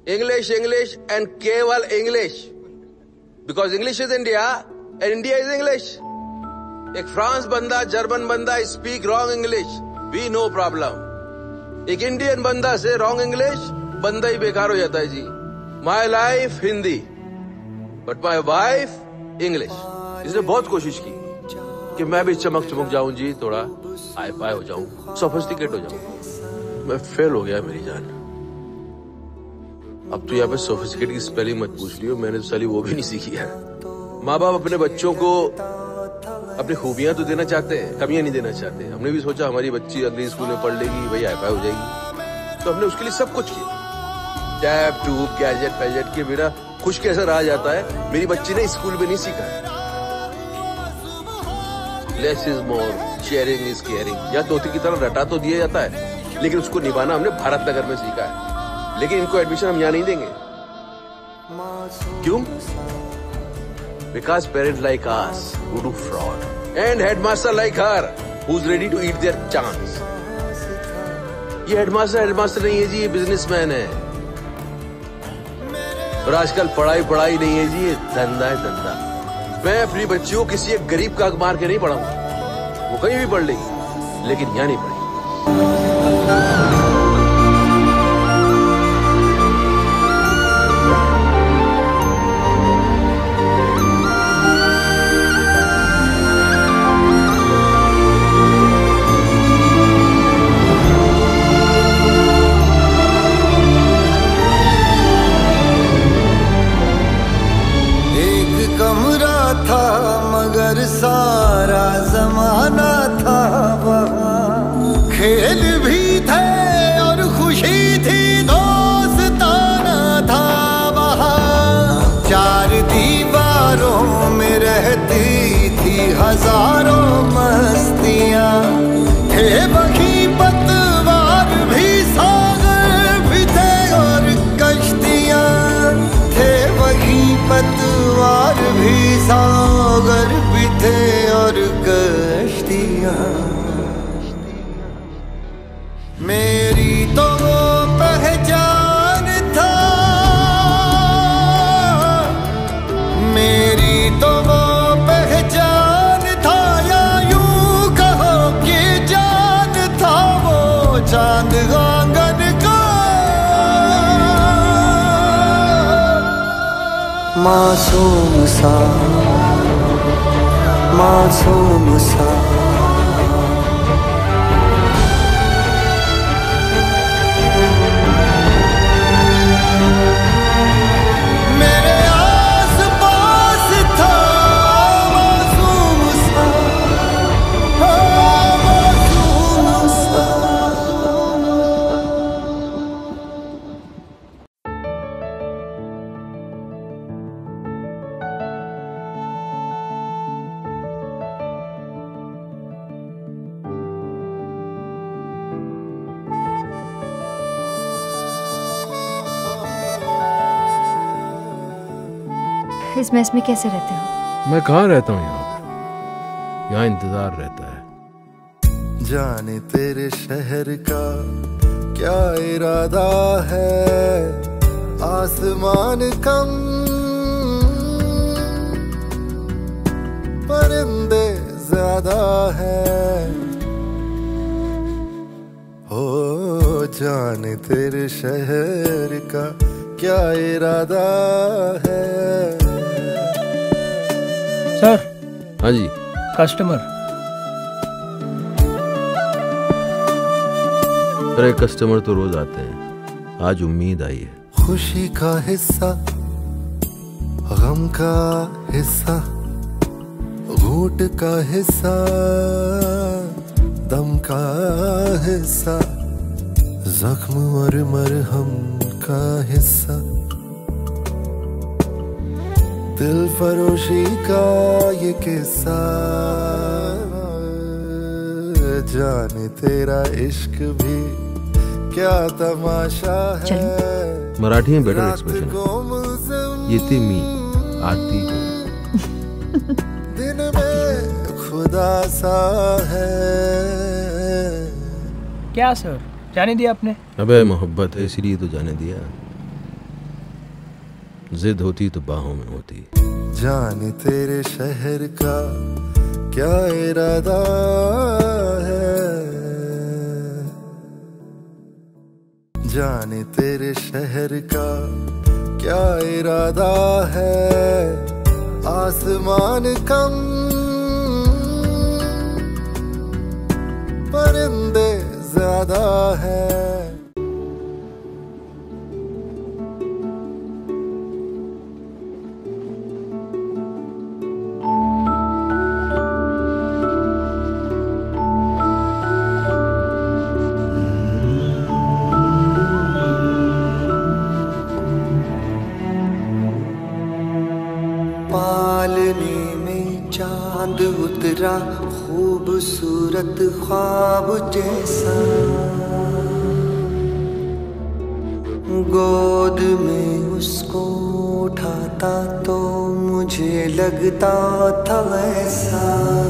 English, English and केवल English. Because English is India and India is English. एक France बंदा, German बंदा speak wrong English, we no problem. एक Indian बंदा से wrong English, बंदा ही बेकार हो जाता है जी. My life Hindi, but my wife English. इसने बहुत कोशिश की कि मैं भी चमक चमक जाऊं जी, थोड़ा हाई फाई हो जाऊं, सोफिस्टिकेट हो जाऊं. मैं फेल हो गया मेरी जान. अब तो यहाँ पे सोफिस्टिकेट की स्पेलिंग मत पूछ लियो, मैंने तो साली वो भी नहीं सीखी है. माँ बाप अपने बच्चों को अपनी खूबियां तो देना चाहते हैं, कमियां नहीं देना चाहते. हमने भी सोचा हमारी बच्ची अगली स्कूल में पढ़ लेगी, भाई हाई फाई हो जाएगी, तो हमने उसके लिए सब कुछ किया. टैब ट्यूब गैजेट पैजेट के बिना खुश कैसे रहा जाता है, मेरी बच्ची ने स्कूल में नहीं सीखा है. Less is more, sharing is caring. या तोते की तरह रटा तो दिया जाता है, लेकिन उसको निभाना हमने भारत नगर में सीखा है. लेकिन इनको एडमिशन हम यहाँ नहीं देंगे. क्यों? Because parents like us who do fraud and headmaster like her who's ready to eat their chance. ये हेडमास्टर नहीं है जी, ये बिजनेसमैन है. और आजकल पढ़ाई नहीं है जी, ये धंधा है धंधा. मैं अपनी बच्ची को किसी एक गरीब का मार के नहीं पढ़ाऊंगा. वो कहीं भी पढ़ लेगी, लेकिन यहाँ नहीं पढ़ेगी. सारा जमाना था वहाँ, खेल भी थे और खुशी थी, दोस्ताना था वहाँ. चार दीवारों में रहती थी हजारों मस्तियाँ, थे वही पतवार भी, सागर भी थे और कश्तियाँ. थे वही पतवार भी, सागर भी थे और कश्तियाँ. मेरी तो वो पहचान था, मेरी तो वो पहचान था, या यूं कहो कि जान था वो चांद आंगन का. मासूम सा, मासूम सा. मेरे आस पास था मासूम सा, मासूम सा. इस मेस में कैसे रहते हो? मैं कहाँ रहता हूँ यहाँ, यहाँ इंतजार रहता है. जाने तेरे शहर का क्या इरादा है, आसमान कम, परिंदे ज्यादा है. हो जाने तेरे शहर का क्या इरादा है. सर. हाँ जी. कस्टमर. अरे कस्टमर तो रोज आते हैं, आज उम्मीद आई है. खुशी का हिस्सा, गम का हिस्सा, घूंट का हिस्सा, दम का हिस्सा, जख्म और मरहम का हिस्सा, दिल फरोशी का ये किस्सा. जाने तेरा इश्क भी क्या तमाशा है. मराठी में बेटर एक्सप्रेशन है. येते मी आती हूँ. दिन में खुदा सा है. क्या सर, जाने दिया आपने? अबे मोहब्बत है इसलिए तो जाने दिया. जिद होती तो बाहों में होती। जाने तेरे शहर का क्या इरादा है, जाने तेरे शहर का क्या इरादा है। आसमान कम परिंदे ज्यादा है। पालने में चांद उतरा खूबसूरत ख्वाब जैसा, गोद में उसको उठाता तो मुझे लगता था वैसा।